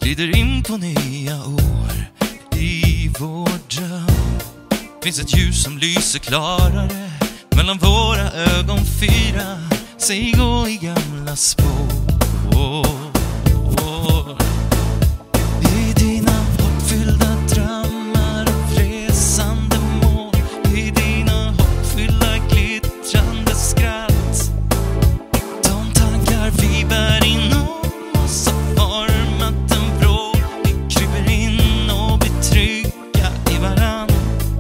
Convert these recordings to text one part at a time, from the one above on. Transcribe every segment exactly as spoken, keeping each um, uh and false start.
glider in på nya år. I vår dröm finns ett ljus som lyser klarare. Mellan våra ögon fyra, säg gå i gamla spår. I dina hoppfyllda drömmar och resande mål, i dina hoppfyllda glittrande skratt. De tankar vi bär inom oss har format en vrå. Vi kryper in och blir trygga i varann.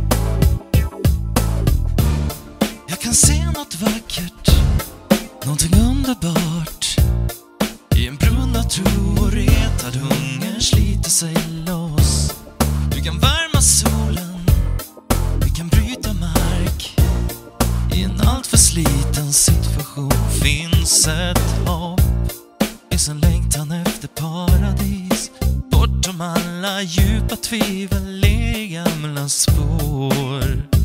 Jag kan se något vackert, någonting underbart, i en brunn av tro och retad hunger sliter sig loss. Du kan värma solen, vi kan bryta mark. I en allt för sliten situation finns ett hopp. Finns en längtan efter paradis, bortom alla djupa tvivel i gamla spår.